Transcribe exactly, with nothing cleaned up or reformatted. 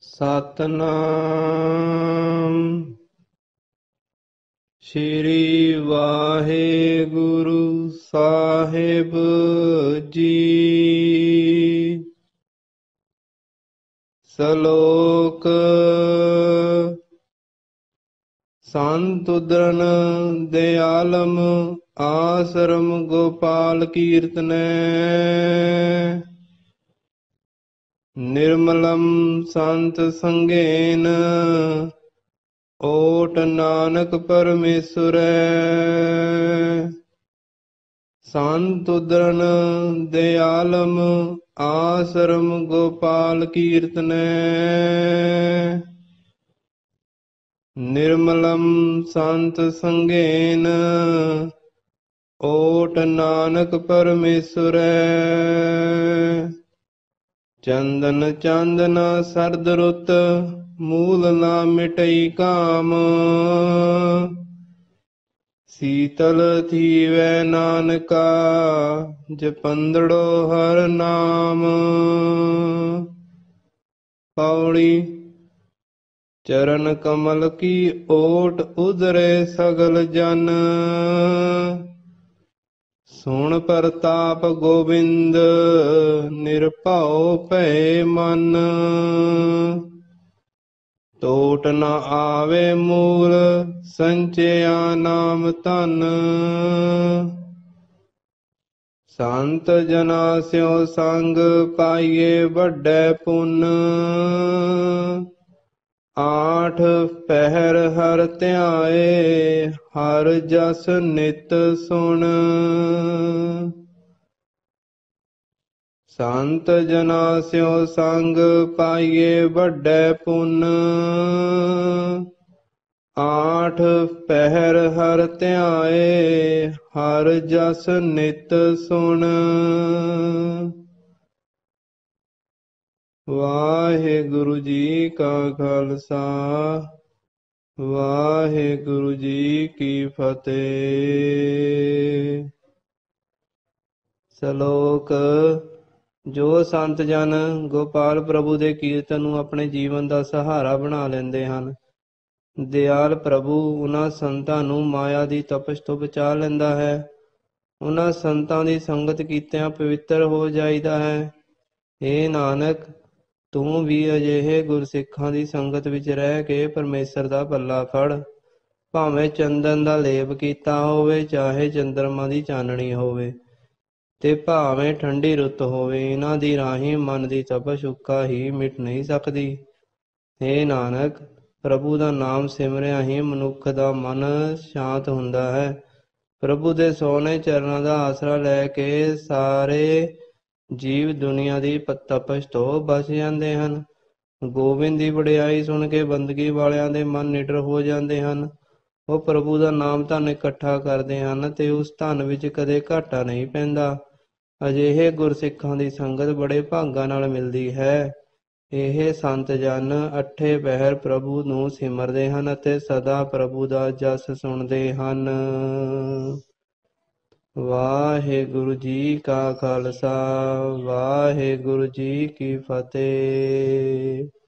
ਸਤਨਾਮ ਸ਼੍ਰੀ ਵਾਹਿਗੁਰੂ ਸਾਹਿਬ ਜੀ। ਸ਼ਲੋਕ। ਸੰਤ ਉਦਰਨ ਦਿਆਲਮ ਆਸਰਮ ਗੋਪਾਲ ਕੀਰਤਨੈ। ਨਿਰਮਲਮ ਸੰਤ ਸੰਗੇਨ ਓਟ ਨਾਨਕ ਪਰਮੇਸ਼ਵਰੈ। ਸੰਤ ਉਦਰਨ ਦਿਆਲਮ ਆਸਰਮ ਗੋਪਾਲ ਕੀਰਤਨੈ। ਨਿਰਮਲਮ ਸੰਤ ਸੰਗੇਨ ਓਟ ਨਾਨਕ ਪਰਮੇਸ਼ਵਰੈ। ਚੰਦਨ ਚਾਂਦਨਾ ਸਰਦ ਰੁੱਤ ਮੂਲ ਨਾ ਮਿਟਈ ਕਾਮ। ਸੀਤਲ ਥੀਵੈ ਨਾਨਕਾ ਜਪੰਦੜੋ ਹਰ ਨਾਮ। ਪੌੜੀ। ਚਰਨ ਕਮਲ ਕੀ ਓਟ ਉਦਰੇ ਸਗਲ ਜਨ। ਸੁਣ ਪ੍ਰਤਾਪ ਗੋਬਿੰਦ ਨਿਰਭਉ ਭੈ ਮਨ। ਟੋਟ ਨ ਆਵੇ ਮੂਲ ਸੰਚਿਆ ਨਾਮ ਧਨ। ਸੰਤ ਜਨਾ ਸਿਉ ਸੰਗ ਪਾਈਏ ਵੱਡੇ ਪੁੰਨ। ਆਠ ਪਹਿਰ ਹਰ ਧਿਆਏ ਹਰ ਜਸ ਨਿਤ ਸੁਣ। ਸੰਤ ਜਨਾ ਸਿਉ ਸੰਗ ਪਾਈਏ ਵੱਡੇ ਪੁੰਨ। ਆਠ ਪਹਿਰ ਹਰ ਧਿਆਏ ਹਰ ਜਸ ਨਿਤ ਸੁਣ। ਵਾਹਿਗੁਰੂ ਜੀ ਕਾ ਖਾਲਸਾ ਵਾਹਿਗੁਰੂ ਜੀ ਕੀ ਫਤਿਹ। ਸ਼ਲੋਕ। ਜੋ ਸੰਤ ਜਨ ਗੋਪਾਲ ਪ੍ਰਭੂ ਦੇ ਕੀਰਤਨ ਨੂੰ ਆਪਣੇ ਜੀਵਨ ਦਾ ਸਹਾਰਾ ਬਣਾ ਲੈਂਦੇ ਹਨ, ਦਿਆਲ ਪ੍ਰਭੂ ਉਹਨਾਂ ਸੰਤਾਂ ਨੂੰ ਮਾਇਆ ਦੀ ਤਪਸ਼ ਤੋਂ ਬਚਾ ਲੈਂਦਾ ਹੈ। ਉਹਨਾਂ ਸੰਤਾਂ ਦੀ ਸੰਗਤ ਕੀਤਿਆਂ ਪਵਿੱਤਰ ਹੋ ਜਾਈਦਾ ਹੈ। ਹੇ ਨਾਨਕ, ਤੂੰ ਵੀ ਅਜਿਹੇ ਗੁਰਸਿੱਖਾਂ ਦੀ ਸੰਗਤ ਵਿੱਚ ਰਹਿ ਕੇ ਪਰਮੇਸ਼ਰ ਦਾ ਪੱਲਾ ਫੜ। ਭਾਵੇਂ ਚੰਦਨ ਦਾ ਲੇਪ ਕੀਤਾ ਹੋਵੇ, ਚਾਹੇ ਚੰਦਰਮਾ ਦੀ ਚਾਨਣੀ ਹੋਵੇ, ਤੇ ਭਾਵੇਂ ਠੰਡੀ ਰੁੱਤ ਹੋਵੇ, ਇਹਨਾਂ ਦੀ ਰਾਹੀਂ ਮਨ ਦੀ ਤਪਸ਼ ਉੱਕਾ ਹੀ ਮਿਟ ਨਹੀਂ ਸਕਦੀ। ਹੇ ਨਾਨਕ, ਪ੍ਰਭੂ ਦਾ ਨਾਮ ਸਿਮਰਿਆ ਹੀ ਮਨੁੱਖ ਦਾ ਮਨ ਸ਼ਾਂਤ ਹੁੰਦਾ ਹੈ। ਪ੍ਰਭੂ ਦੇ ਸੋਹਣੇ ਚਰਨਾਂ ਦਾ ਆਸਰਾ ਲੈ ਕੇ ਸਾਰੇ ਜੀਵ ਦੁਨੀਆ ਦੀ ਤਪਸ਼ ਤੋਂ ਬਚ ਜਾਂਦੇ ਹਨ। ਗੋਬਿੰਦ ਦੀ ਵਡਿਆਈ ਸੁਣ ਕੇ ਬੰਦਗੀ ਵਾਲਿਆਂ ਦੇ ਮਨ ਨਿਡਰ ਹੋ ਜਾਂਦੇ ਹਨ। ਉਹ ਪ੍ਰਭੂ ਦਾ ਨਾਮ ਧਨ ਇਕੱਠਾ ਕਰਦੇ ਹਨ ਤੇ ਉਸ ਧਨ ਵਿੱਚ ਕਦੇ ਘਾਟਾ ਨਹੀਂ ਪੈਂਦਾ। ਅਜਿਹੇ ਗੁਰਸਿੱਖਾਂ ਦੀ ਸੰਗਤ ਬੜੇ ਭਾਗਾਂ ਨਾਲ ਮਿਲਦੀ ਹੈ। ਇਹ ਸੰਤ ਜਨ ਅੱਠੇ ਪਹਿਰ ਪ੍ਰਭੂ ਨੂੰ ਸਿਮਰਦੇ ਹਨ ਅਤੇ ਸਦਾ ਪ੍ਰਭੂ ਦਾ ਜਸ ਸੁਣਦੇ ਹਨ। ਵਾਹਿਗੁਰੂ ਜੀ ਕਾ ਖਾਲਸਾ ਵਾਹਿਗੁਰੂ ਜੀ ਕੀ ਫਤਿਹ।